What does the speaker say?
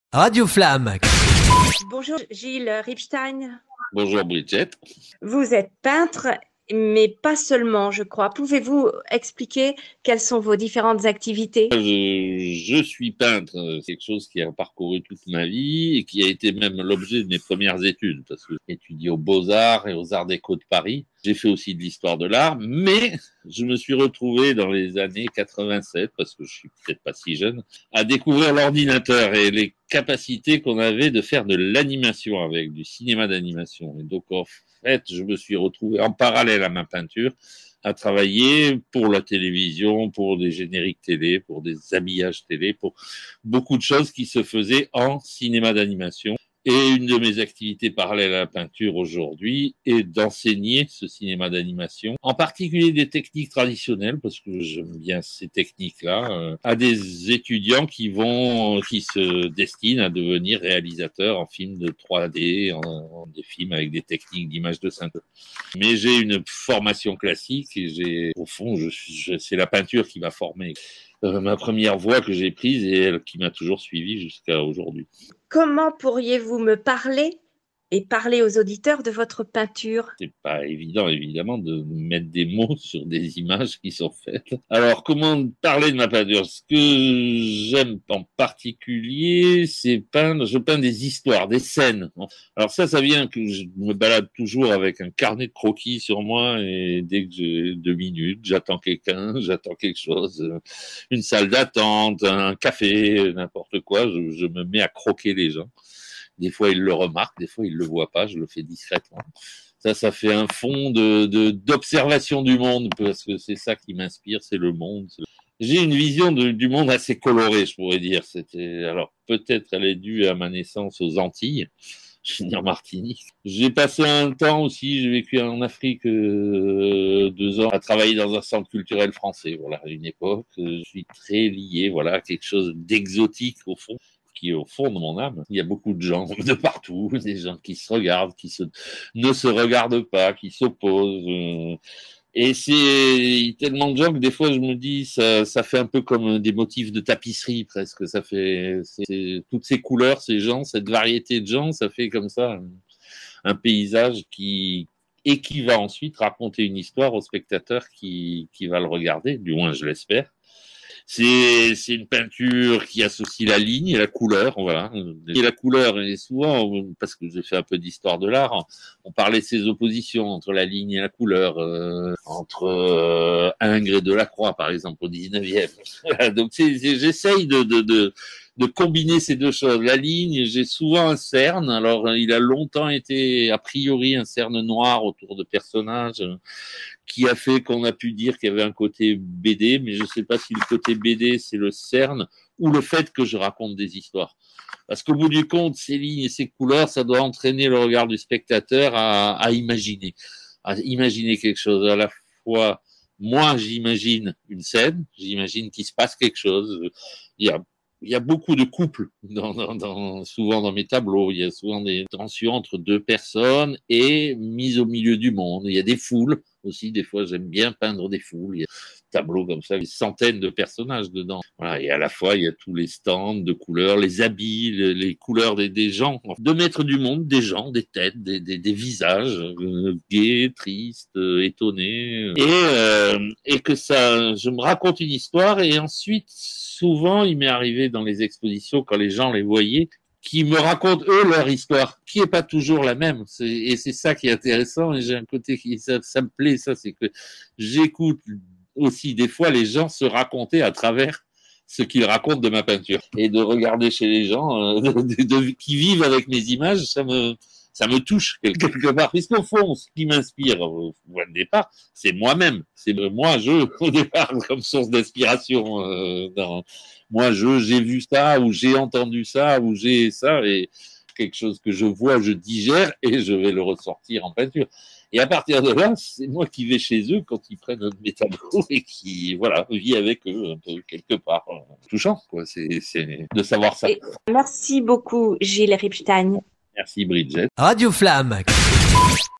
Radio Flamme. Bonjour Gilles Ripstein. Bonjour Bridget. Vous êtes peintre, mais pas seulement, je crois. Pouvez-vous expliquer quelles sont vos différentes activités? Je suis peintre, c'est quelque chose qui a parcouru toute ma vie et qui a été même l'objet de mes premières études, parce que j'ai étudié aux Beaux-Arts et aux Arts Déco de Paris. J'ai fait aussi de l'histoire de l'art, mais je me suis retrouvé dans les années 87, parce que je suis peut-être pas si jeune, à découvrir l'ordinateur et les capacités qu'on avait de faire de l'animation avec, du cinéma d'animation. Et donc, en fait, je me suis retrouvé en parallèle à ma peinture à travailler pour la télévision, pour des génériques télé, pour des habillages télé, pour beaucoup de choses qui se faisaient en cinéma d'animation. Et une de mes activités parallèles à la peinture aujourd'hui est d'enseigner ce cinéma d'animation, en particulier des techniques traditionnelles, parce que j'aime bien ces techniques-là, à des étudiants qui se destinent à devenir réalisateurs en films de 3D, en des films avec des techniques d'image de synthèse. Mais j'ai une formation classique et au fond, c'est la peinture qui m'a formé. Ma première voie que j'ai prise et elle qui m'a toujours suivi jusqu'à aujourd'hui. Comment pourriez-vous me parler et parler aux auditeurs de votre peinture? C'est pas évident, évidemment, de mettre des mots sur des images qui sont faites. Alors, comment parler de ma peinture? Ce que j'aime en particulier, c'est peindre. Je peins des histoires, des scènes. Alors ça vient que je me balade toujours avec un carnet de croquis sur moi et dès que j'ai 2 minutes, j'attends quelqu'un, j'attends quelque chose, une salle d'attente, un café, n'importe quoi, je me mets à croquer les gens. Des fois, ils le remarquent, des fois, ils le voient pas. Je le fais discrètement. Ça fait un fond d'observation du monde, parce que c'est ça qui m'inspire, c'est le monde. J'ai une vision du monde assez colorée, je pourrais dire. Alors peut-être elle est due à ma naissance aux Antilles. Je suis né en Martinique. J'ai passé un temps aussi, j'ai vécu en Afrique 2 ans à travailler dans un centre culturel français. Voilà, à une époque, je suis très lié, voilà, à quelque chose d'exotique au fond, qui est au fond de mon âme. Il y a beaucoup de gens de partout, des gens qui se regardent, ne se regardent pas, qui s'opposent. Et c'est tellement de gens que des fois je me dis ça fait un peu comme des motifs de tapisserie presque. Toutes ces couleurs, ces gens, cette variété de gens, ça fait comme ça un paysage qui va ensuite raconter une histoire au spectateur qui va le regarder, du moins je l'espère. C'est une peinture qui associe la ligne et la couleur, voilà. Et la couleur, et souvent, parce que j'ai fait un peu d'histoire de l'art, on parlait de ces oppositions entre la ligne et la couleur, entre Ingres et Delacroix, par exemple, au 19e. Donc, j'essaye de combiner ces deux choses. La ligne, j'ai souvent un cerne. Alors, il a longtemps été, a priori, un cerne noir autour de personnages qui a fait qu'on a pu dire qu'il y avait un côté BD, mais je ne sais pas si le côté BD, c'est le cerne ou le fait que je raconte des histoires. Parce qu'au bout du compte, ces lignes et ces couleurs, ça doit entraîner le regard du spectateur à imaginer quelque chose. À la fois, moi, j'imagine une scène, j'imagine qu'il se passe quelque chose. Il y a beaucoup de couples souvent dans mes tableaux. Il y a souvent des tensions entre deux personnes et mise au milieu du monde. Il y a des foules aussi. Des fois, j'aime bien peindre des foules. Il y a des tableaux comme ça, des centaines de personnages dedans. Voilà. Et à la fois, il y a tous les stands de couleurs, les habits, les couleurs des gens. De mettre du monde, des gens, des têtes, des visages gais, tristes, étonnés. Et que ça, je me raconte une histoire et ensuite, souvent, il m'est arrivé dans les expositions, quand les gens les voyaient, qui me racontent, eux, leur histoire, qui est pas toujours la même. Et c'est ça qui est intéressant, et j'ai un côté ça me plaît, ça, c'est que j'écoute aussi, des fois, les gens se raconter à travers ce qu'ils racontent de ma peinture. Et de regarder chez les gens qui vivent avec mes images, ça me touche quelque part. Puisqu'au fond, ce qui m'inspire au départ, c'est moi-même. C'est au départ, comme source d'inspiration. J'ai vu ça, ou j'ai entendu ça, ou j'ai ça, et quelque chose que je vois, je digère, et je vais le ressortir en peinture. Et à partir de là, c'est moi qui vais chez eux quand ils prennent un de mes tableaux et qui, voilà, vit avec eux un peu quelque part. Touchant, quoi. C'est de savoir ça. Merci beaucoup, Gilles Ripstein. Merci, Bridget. Radio Flamme.